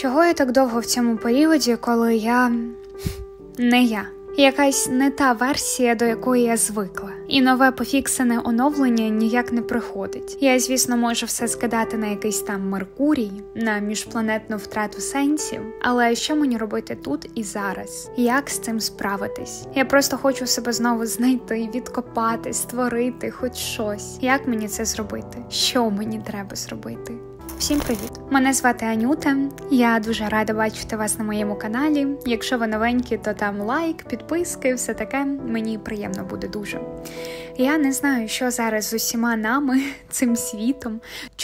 Чого я так довго в цьому періоді, коли я не я? Якась не та версія, до якої я звикла. І нове пофіксене оновлення ніяк не приходить. Я, звісно, можу все скидати на якийсь там Меркурій, на міжпланетну втрату сенсів, але що мені робити тут і зараз? Як з цим справитись? Я просто хочу себе знову знайти, відкопати, створити хоч щось. Як мені це зробити? Що мені треба зробити? Всім привіт! Мене звати Анюта, я дуже рада бачити вас на моєму каналі. Якщо ви новенькі, то там лайк, підписки, все таке, мені приємно буде дуже. Я не знаю, що зараз з усіма нами, цим світом,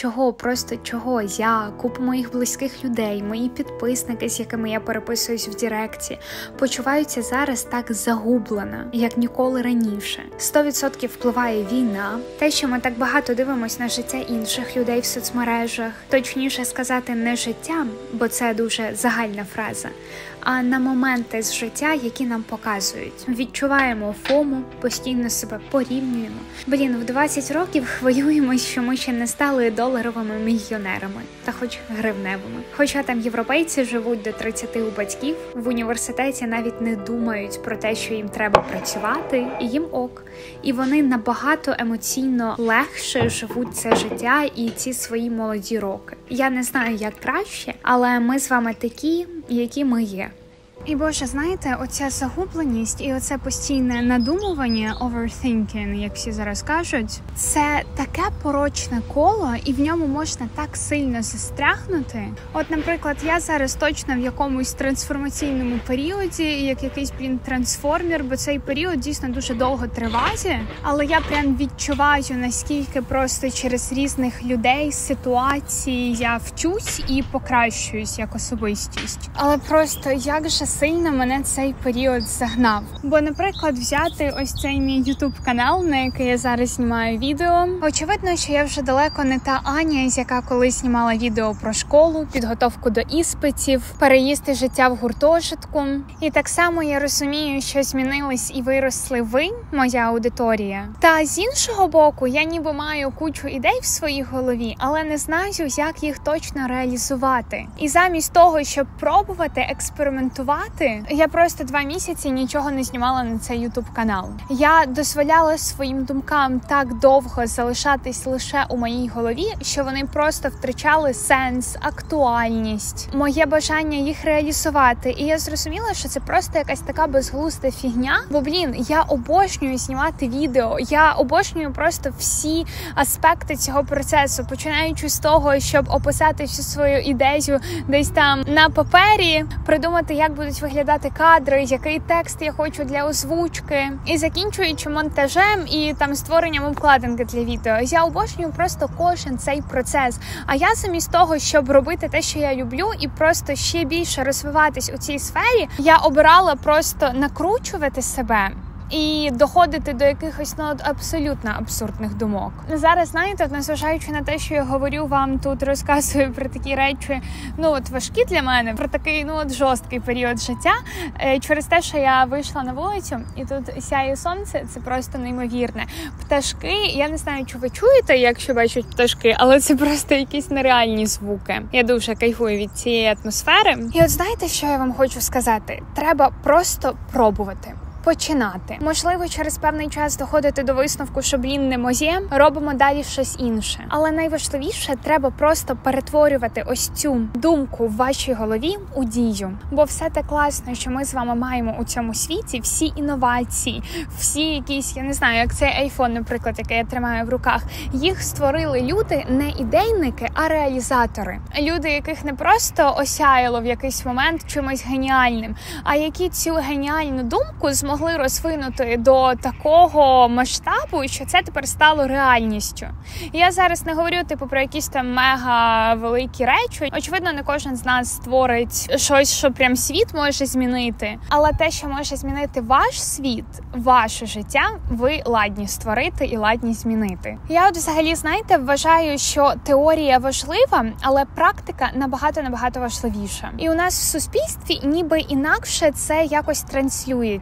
чого я, купа моїх близьких людей, мої підписники, з якими я переписуюсь в Директі, почуваються зараз так загублено, як ніколи раніше. 100% впливає війна, те, що ми так багато дивимося на життя інших людей в соцмережах, точніше сказати, не життя, бо це дуже загальна фраза, а на моменти з життя, які нам показують. Відчуваємо фому, постійно себе порівнюємо. В 20 років хвилюємось, що ми ще не стали доларовими мільйонерами, та хоч гривневими. Хоча там європейці живуть до 30 у батьків, в університеті навіть не думають про те, що їм треба працювати, і їм ок. І вони набагато емоційно легше живуть це життя і ці свої молоді роки. Я не знаю, як краще, але ми з вами такі, які ми є. І, Боже, знаєте, оця загубленість і оце постійне надумування, overthinking, як всі зараз кажуть, це таке порочне коло, і в ньому можна так сильно застрягнути. От, наприклад, я зараз точно в якомусь трансформаційному періоді, як якийсь, трансформер, бо цей період дійсно дуже довго триває, але я прям відчуваю, наскільки просто через різних людей, ситуацій я вчусь і покращуюсь як особистість. Але просто як же сильно мене цей період загнав. Бо, наприклад, взяти ось цей мій YouTube-канал, на який я зараз знімаю відео. Очевидно, що я вже далеко не та Аня, яка колись знімала відео про школу, підготовку до іспитів, переїзд життя в гуртожитку. І так само я розумію, що змінились і виросли ви, моя аудиторія. Та з іншого боку, я ніби маю кучу ідей в своїй голові, але не знаю, як їх точно реалізувати. І замість того, щоб пробувати експериментувати, я просто 2 місяці нічого не знімала на цей YouTube-канал. Я дозволяла своїм думкам так довго залишатись лише у моїй голові, що вони просто втрачали сенс, актуальність, моє бажання їх реалізувати. І я зрозуміла, що це просто якась така безглузда фігня. Бо, я обожнюю знімати відео, я обожнюю просто всі аспекти цього процесу, починаючи з того, щоб описати всю свою ідею десь там на папері, придумати, як будуть виглядати кадри, який текст я хочу для озвучки, і закінчуючи монтажем і там створенням обкладинки для відео. Я обожнюю просто кожен цей процес. А я замість того, щоб робити те, що я люблю, і просто ще більше розвиватись у цій сфері, я обирала просто накручувати себе і доходити до якихось абсолютно абсурдних думок. Зараз, знаєте, незважаючи на те, що я говорю вам тут, розказую про такі речі, важкі для мене, про такий, жорсткий період життя, через те, що я вийшла на вулицю, і тут сяє сонце, це просто неймовірне. Пташки, я не знаю, чи ви чуєте, якщо бачать пташки, але це просто якісь нереальні звуки. Я дуже кайфую від цієї атмосфери. І от знаєте, що я вам хочу сказати? Треба просто пробувати. Починати. Можливо, через певний час доходити до висновку, що, не моє, робимо далі щось інше. Але найважливіше, треба просто перетворювати ось цю думку в вашій голові у дію. Бо все те класно, що ми з вами маємо у цьому світі, всі інновації, всі якісь, я не знаю, як цей айфон, наприклад, який я тримаю в руках, їх створили люди, не ідейники, а реалізатори. Люди, яких не просто осяяло в якийсь момент чимось геніальним, а які цю геніальну думку змогли розвинути до такого масштабу, що це тепер стало реальністю. Я зараз не говорю про якісь там мега великі речі. Очевидно, не кожен з нас створить щось, що прям світ може змінити. Але те, що може змінити ваш світ, ваше життя, ви ладні створити і ладні змінити. Я взагалі, знаєте, вважаю, що теорія важлива, але практика набагато важливіша. І у нас в суспільстві ніби інакше це якось транслюється. Ми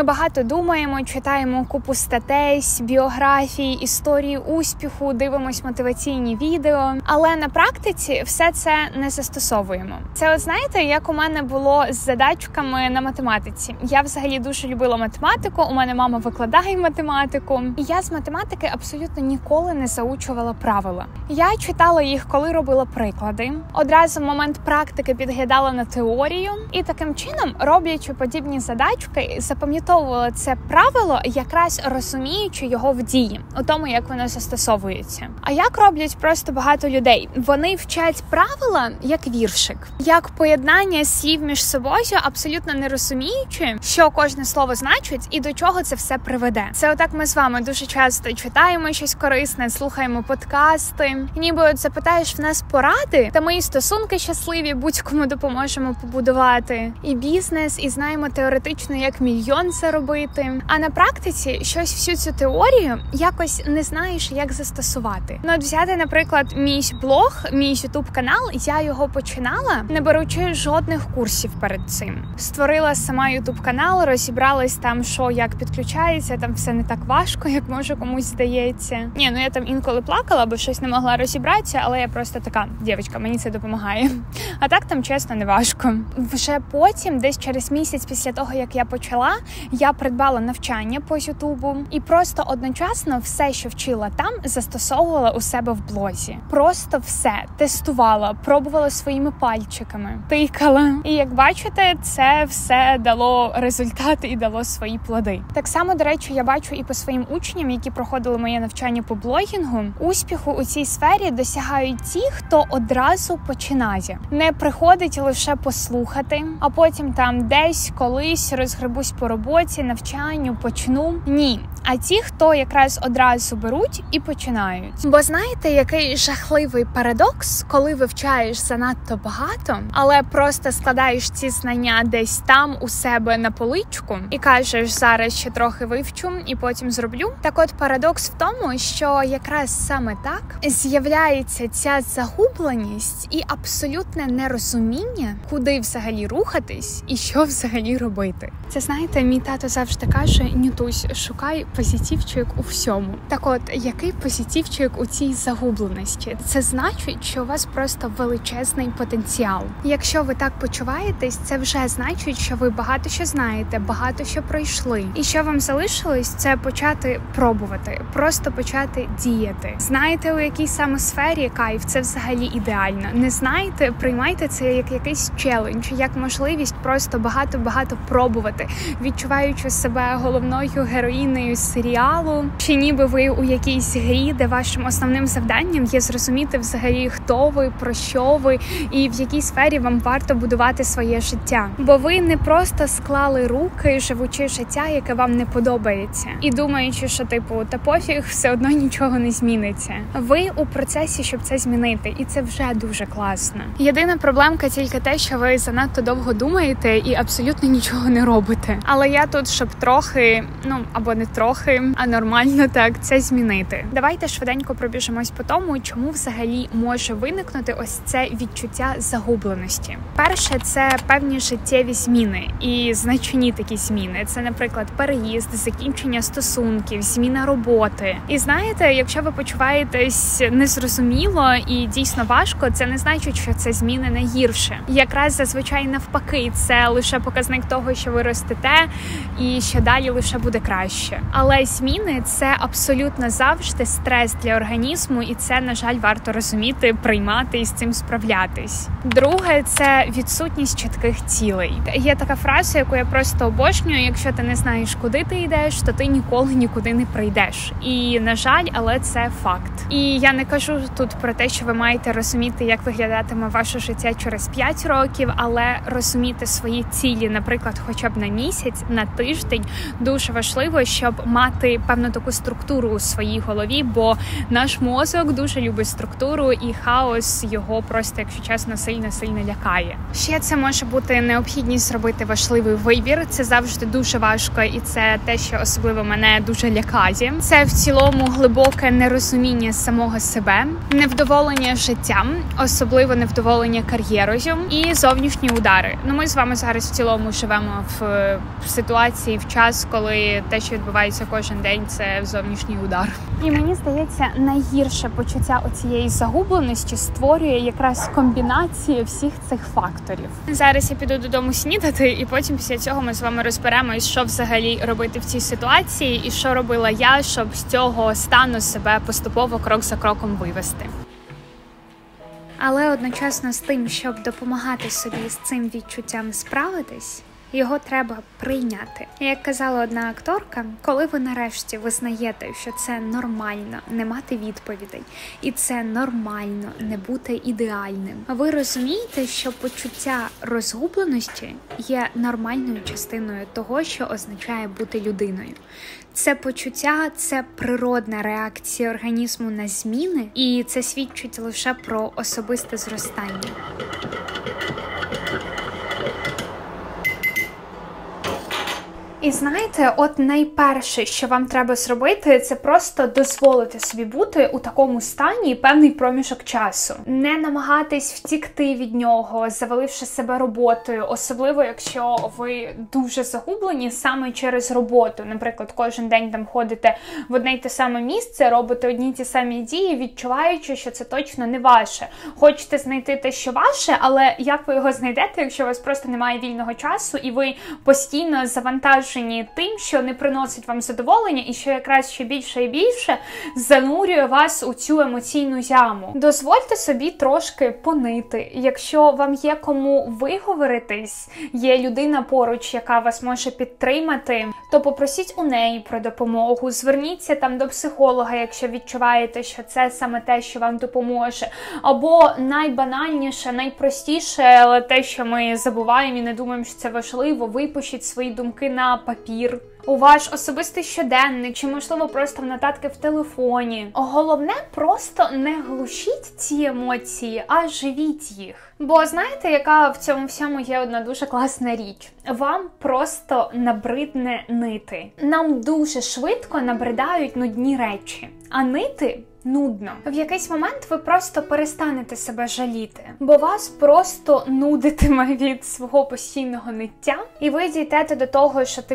багато думаємо, читаємо купу статей, біографій, історії успіху, дивимось мотиваційні відео, але на практиці все це не застосовуємо. Це от знаєте, як у мене було з задачками на математиці. Я взагалі дуже любила математику, у мене мама викладає математику, і я з математики абсолютно ніколи не заучувала правила. Я читала їх, коли робила приклади, одразу в момент практики підглядала на теорію, і таким чином, роблячи подібні задачки, запам'ятовувала це правило, якраз розуміючи його в дії, у тому, як воно застосовується. А як роблять просто багато людей? Вони вчать правила як віршик, як поєднання слів між собою, абсолютно не розуміючи, що кожне слово значить і до чого це все приведе. Це отак ми з вами дуже часто читаємо щось корисне, слухаємо подкасти, ніби от запитаєш в нас поради, та ми і стосунки щасливі будь-кому допоможемо побудувати, і бізнес, і знаємо теоретично, як мільйон заробити. А на практиці щось всю цю теорію якось не знаєш, як застосувати. Ну, от взяти, наприклад, мій блог, мій YouTube-канал, я його починала, не беручи жодних курсів перед цим. Створила сама YouTube-канал, розібралась там, що як підключається, там все не так важко, як може комусь здається. Ні, ну я там інколи плакала, бо щось не могла розібратися, але я просто така, дівчинка, мені це допомагає. А так там, чесно, не важко. Вже потім, десь через місяць після того, як я почала, я придбала навчання по Ютубу і просто одночасно все, що вчила там, застосовувала у себе в блозі. Просто все. Тестувала, пробувала своїми пальчиками, тикала. І як бачите, це все дало результат і дало свої плоди. Так само, до речі, я бачу і по своїм учням, які проходили моє навчання по блогінгу, успіху у цій сфері досягають ті, хто одразу починає. Не приходить лише послухати, а потім там десь, колись розгребусь по роботі, навчанню, почну. Ні. А ті, хто якраз одразу беруть і починають. Бо знаєте, який жахливий парадокс, коли вивчаєш занадто багато, але просто складаєш ці знання десь там у себе на поличку і кажеш, зараз ще трохи вивчу і потім зроблю. Так от парадокс в тому, що якраз саме так з'являється ця загубленість і абсолютне нерозуміння, куди взагалі рухатись і що взагалі робити. Це, знаєте, мій тато завжди каже, Нютусь, шукай позитивчик у всьому. Так от, який позитивчик у цій загубленості? Це значить, що у вас просто величезний потенціал. Якщо ви так почуваєтесь, це вже значить, що ви багато що знаєте, багато що пройшли. І що вам залишилось, це почати пробувати, просто почати діяти. Знаєте, у якій саме сфері кайф, це взагалі ідеально. Не знаєте, приймайте це як якийсь челендж, як можливість просто багато-багато пробувати, відчуваючи себе головною героїнею серіалу, чи ніби ви у якійсь грі, де вашим основним завданням є зрозуміти взагалі, хто ви, про що ви і в якій сфері вам варто будувати своє життя. Бо ви не просто склали руки, живучи життя, яке вам не подобається, і думаючи, що та пофіг, все одно нічого не зміниться. Ви у процесі, щоб це змінити, і це вже дуже класно. Єдина проблемка тільки те, що ви занадто довго думаєте і абсолютно нічого не робите. Але я тут, щоб трохи, або не трохи, а нормально так, це змінити. Давайте швиденько пробіжимось по тому, чому взагалі може виникнути ось це відчуття загубленості. Перше, це певні життєві зміни і значні такі зміни. Це, наприклад, переїзд, закінчення стосунків, зміна роботи. І знаєте, якщо ви почуваєтесь незрозуміло і дійсно важко, це не значить, що це зміни на гірше. Якраз зазвичай навпаки, це лише показник того, що ви ростете і що далі лише буде краще. Але зміни – це абсолютно завжди стрес для організму, і це, на жаль, варто розуміти, приймати і з цим справлятись. Друге – це відсутність чітких цілей. Є така фраза, яку я просто обожнюю: якщо ти не знаєш, куди ти йдеш, то ти ніколи нікуди не прийдеш. І, на жаль, але це факт. І я не кажу тут про те, що ви маєте розуміти, як виглядатиме ваше життя через 5 років, але розуміти свої цілі, наприклад, хоча б на місяць, на тиждень, дуже важливо, щоб мати певну таку структуру у своїй голові, бо наш мозок дуже любить структуру, і хаос його просто, якщо чесно, сильно лякає. Ще це може бути необхідність зробити важливий вибір. Це завжди дуже важко, і це те, що особливо мене дуже лякає. Це в цілому глибоке нерозуміння самого себе, невдоволення життям, особливо невдоволення кар'єрою і зовнішні удари. Ми з вами зараз в цілому живемо в ситуації в час, коли те, що відбувається кожен день, це зовнішній удар. І мені здається, найгірше почуття оцієї загубленості створює якраз комбінація всіх цих факторів. Зараз я піду додому снідати, і потім після цього ми з вами розберемось, що взагалі робити в цій ситуації, і що робила я, щоб з цього стану себе поступово крок за кроком вивести. Але одночасно з тим, щоб допомагати собі з цим відчуттям справитись, його треба прийняти. Як казала одна акторка, коли ви нарешті визнаєте, що це нормально не мати відповідей, і це нормально не бути ідеальним, ви розумієте, що почуття розгубленості є нормальною частиною того, що означає бути людиною. Це почуття – це природна реакція організму на зміни, і це свідчить лише про особисте зростання. І знаєте, от найперше, що вам треба зробити, це просто дозволити собі бути у такому стані певний проміжок часу. Не намагатись втікти від нього, заваливши себе роботою, особливо якщо ви дуже загублені саме через роботу. Наприклад, кожен день там ходите в одне й те саме місце, робите одні й ті самі дії, відчуваючи, що це точно не ваше. Хочете знайти те, що ваше, але як ви його знайдете, якщо у вас просто немає вільного часу і ви постійно завантажені тим, що не приносить вам задоволення і що якраз ще більше і більше занурює вас у цю емоційну яму. Дозвольте собі трошки понити. Якщо вам є кому виговоритись, є людина поруч, яка вас може підтримати, то попросіть у неї про допомогу, зверніться там до психолога, якщо відчуваєте, що це саме те, що вам допоможе. Або найбанальніше, найпростіше, але те, що ми забуваємо і не думаємо, що це важливо, випишіть свої думки на папір, у ваш особистий щоденник, чи, можливо, просто в нотатки в телефоні. Головне, просто не глушіть ці емоції, а живіть їх. Бо знаєте, яка в цьому всьому є одна дуже класна річ? Вам просто набридне нити. Нам дуже швидко набридають нудні речі, а нити нудно. В якийсь момент ви просто перестанете себе жаліти, бо вас просто нудитиме від свого постійного ниття, і ви дійдете до того, що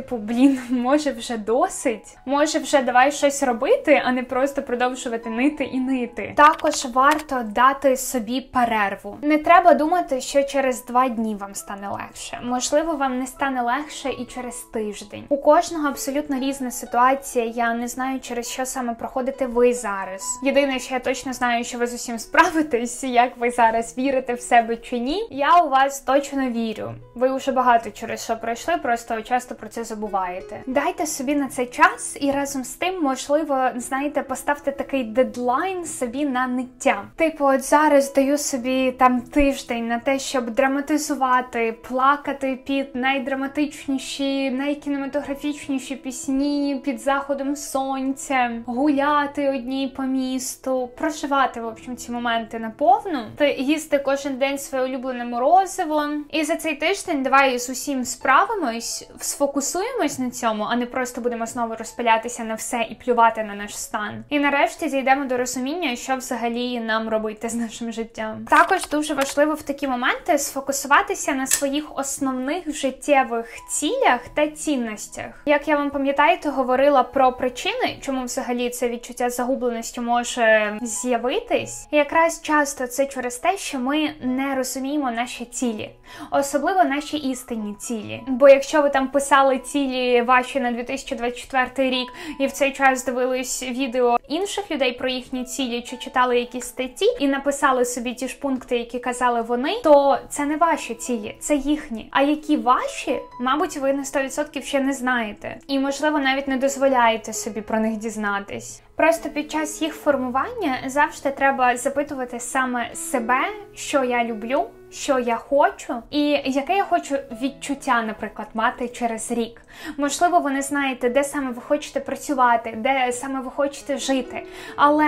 може вже досить, може вже давай щось робити, а не просто продовжувати нити і нити. Також варто дати собі перерву. Не треба думати, що через 2 дні вам стане легше. Можливо, вам не стане легше і через тиждень. У кожного абсолютно різна ситуація, я не знаю, через що саме проходите ви зараз. Єдине, що я точно знаю, що ви з усім справитесь, як ви зараз вірите в себе чи ні, я у вас точно вірю. Ви вже багато через що пройшли, просто часто про це забуваєте. Дайте собі на цей час і разом з тим, можливо, знаєте, поставте такий дедлайн собі на ниття. От зараз даю собі там тиждень на те, щоб драматизувати, плакати під найдраматичніші, найкінематографічніші пісні під заходом сонця, гуляти одній по місту, проживати, в общем, ці моменти наповну, їсти кожен день своє улюблене морозиво. І за цей тиждень давай з усім справимось, сфокусуємось на цьому, а не просто будемо знову розпилятися на все і плювати на наш стан. І нарешті дійдемо до розуміння, що взагалі нам робити з нашим життям. Також дуже важливо в такі моменти сфокусуватися на своїх основних життєвих цілях та цінностях. Як я вам, пам'ятаєте, говорила про причини, чому взагалі це відчуття загубленості може з'явитись. І якраз часто це через те, що ми не розуміємо наші цілі. Особливо наші істинні цілі. Бо якщо ви там писали цілі ваші на 2024 рік і в цей час дивились відео інших людей про їхні цілі, чи читали якісь статті і написали собі ті ж пункти, які казали вони, то це не ваші цілі, це їхні. А які ваші, мабуть, ви на 100% ще не знаєте. І, можливо, навіть не дозволяєте собі про них дізнатись. Просто під час їх формування завжди треба запитувати саме себе, що я люблю, що я хочу і яке я хочу відчуття, наприклад, мати через рік. Можливо, ви не знаєте, де саме ви хочете працювати, де саме ви хочете жити, але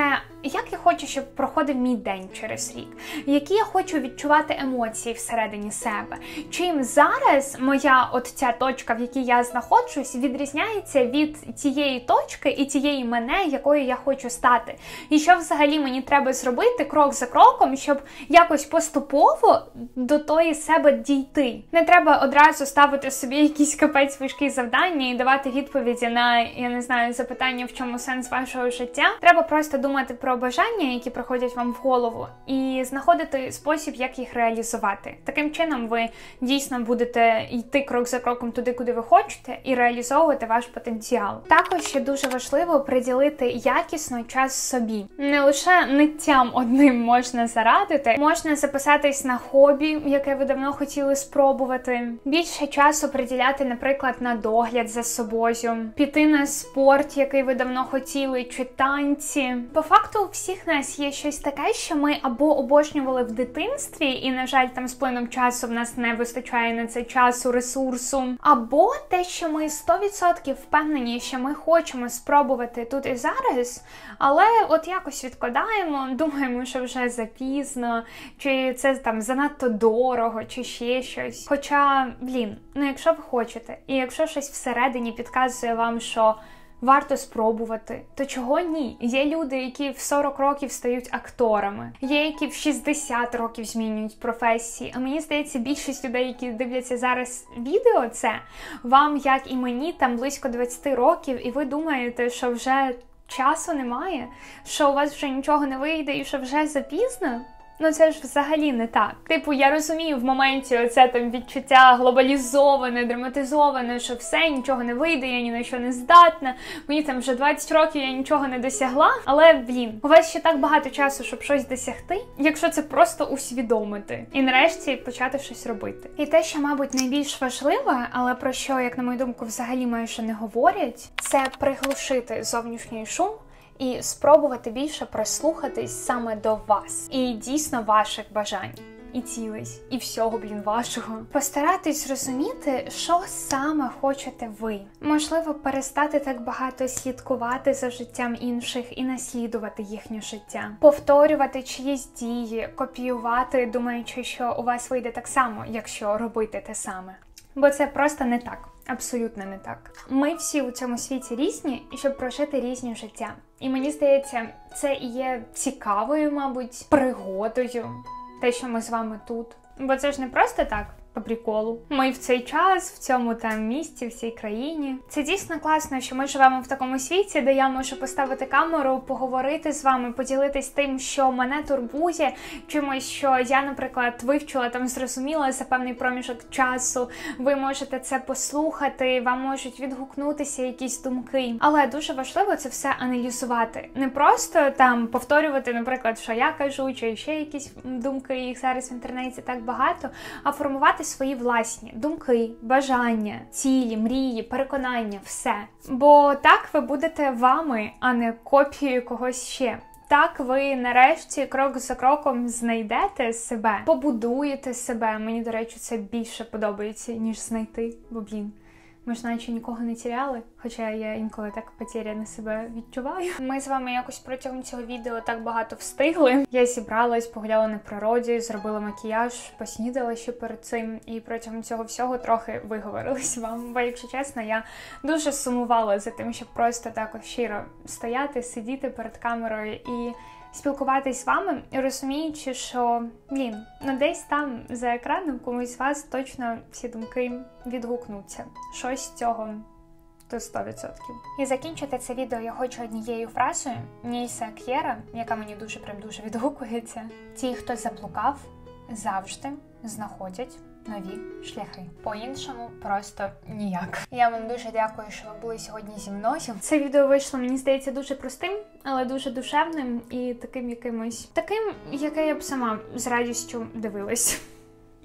як я хочу, щоб проходив мій день через рік, які я хочу відчувати емоції всередині себе, чим зараз моя от ця точка, в якій я знаходжусь, відрізняється від тієї точки і тієї мене, якою я хочу стати. І що взагалі мені треба зробити крок за кроком, щоб якось поступово до тої себе дійти. Не треба одразу ставити собі якісь капець важкі завдання і давати відповіді на, я не знаю, запитання, в чому сенс вашого життя. Треба просто думати про бажання, які приходять вам в голову, і знаходити спосіб, як їх реалізувати. Таким чином ви дійсно будете йти крок за кроком туди, куди ви хочете, і реалізовувати ваш потенціал. Також ще дуже важливо приділити якісно час собі. Не лише ниттям одним можна зарадити, можна записатись на хобі, яке ви давно хотіли спробувати. Більше часу приділяти, наприклад, на догляд за собою, піти на спорт, який ви давно хотіли, чи танці. По факту у всіх нас є щось таке, що ми або обожнювали в дитинстві, і, на жаль, там з плином часу в нас не вистачає на це часу, ресурсу, або те, що ми 100% впевнені, що ми хочемо спробувати тут і зараз, але от якось відкладаємо, думаємо, що вже запізно, чи це там занадто дорого, чи ще щось. Хоча, якщо ви хочете, і якщо щось всередині підказує вам, що варто спробувати, то чого ні? Є люди, які в 40 років стають акторами, є які в 60 років змінюють професії, а мені здається, більшість людей, які дивляться зараз відео, це вам, як і мені, там близько 20 років, і ви думаєте, що вже часу немає, що у вас вже нічого не вийде і що вже запізно? Ну це ж взагалі не так. Типу, я розумію в моменті оце там відчуття глобалізоване, драматизоване, що все, нічого не вийде, я ні на що не здатна, мені там вже 20 років, я нічого не досягла. Але, у вас ще так багато часу, щоб щось досягти, якщо це просто усвідомити. І нарешті почати щось робити. І те, що, мабуть, найбільш важливе, але про що, як на мою думку, взагалі майже не говорять, це приглушити зовнішній шум, і спробувати більше прислухатись саме до вас. І дійсно ваших бажань. І цілей, і всього, вашого. Постаратись зрозуміти, що саме хочете ви. Можливо, перестати так багато слідкувати за життям інших і наслідувати їхнє життя. Повторювати чиїсь дії, копіювати, думаючи, що у вас вийде так само, якщо робити те саме. Бо це просто не так. Абсолютно не так. Ми всі у цьому світі різні, щоб прожити різні життя. І мені здається, це і є цікавою, мабуть, пригодою, те, що ми з вами тут. Бо це ж не просто так, по приколу. Ми в цей час, в цьому там місті, в цій країні. Це дійсно класно, що ми живемо в такому світі, де я можу поставити камеру, поговорити з вами, поділитись тим, що мене турбує, чимось, що я, наприклад, вивчила, там зрозуміла за певний проміжок часу. Ви можете це послухати, вам можуть відгукнутися якісь думки. Але дуже важливо це все аналізувати. Не просто там повторювати, наприклад, що я кажу, чи ще якісь думки, їх зараз в інтернеті так багато, а формувати свої власні думки, бажання, цілі, мрії, переконання, все. Бо так ви будете вами, а не копією когось ще. Так ви нарешті крок за кроком знайдете себе, побудуєте себе. Мені, до речі, це більше подобається, ніж знайти, бо, ми ж наче нікого не тіряли, хоча я інколи так потеряно себе відчуваю. Ми з вами якось протягом цього відео так багато встигли. Я зібралась, погуляла на природі, зробила макіяж, поснідала ще перед цим, і протягом цього всього трохи виговорилась вам. Бо, якщо чесно, я дуже сумувала за тим, щоб просто так щиро стояти, сидіти перед камерою і спілкуватись з вами, розуміючи, що, десь там за екраном комусь з вас точно всі думки відгукнуться. Щось з цього то 100%. І закінчити це відео я хочу однією фразою Нільса К'єра, яка мені дуже відгукується. Ті, хто заблукав, завжди знаходять нові шляхи. По-іншому просто ніяк. Я вам дуже дякую, що ви були сьогодні зі мною. Це відео вийшло, мені здається, дуже простим, але дуже душевним і таким, яке я б сама з радістю дивилась.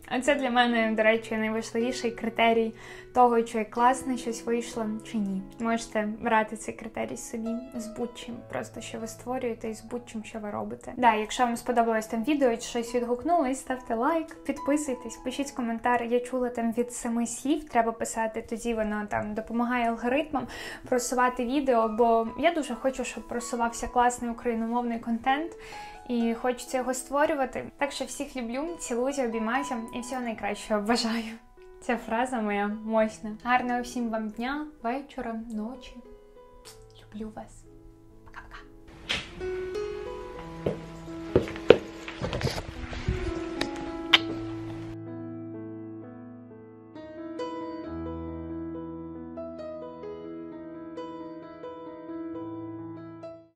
А це для мене, до речі, найважливіший критерій того, чи класно щось вийшло, чи ні. Можете брати цей критерій собі з будь-чим, просто що ви створюєте і з будь-чим, що ви робите. Да, якщо вам сподобалось там відео, чи щось відгукнулось, ставте лайк, підписуйтесь, пишіть коментар. Я чула там від 7 слів, треба писати, тоді воно там допомагає алгоритмам просувати відео, бо я дуже хочу, щоб просувався класний україномовний контент, і хочеться його створювати. Так що всіх люблю, цілуюся, обіймаюся і всього найкращого бажаю. Ця фраза моя мощна. Гарного всім вам дня, вечора, ночі. Люблю вас.